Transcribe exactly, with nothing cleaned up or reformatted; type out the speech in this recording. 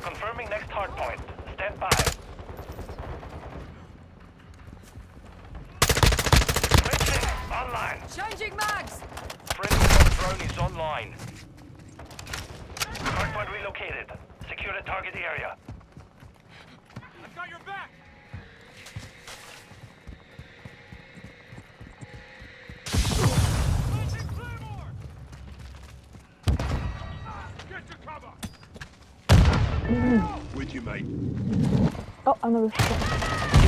Confirming next hard point. Stand by. Switching. Online. Changing mags! Friendly drone is online. Hardpoint relocated. Secure the target area. I've got your back! Launching Claymore! Get to cover! With you, mate. Oh, another shot.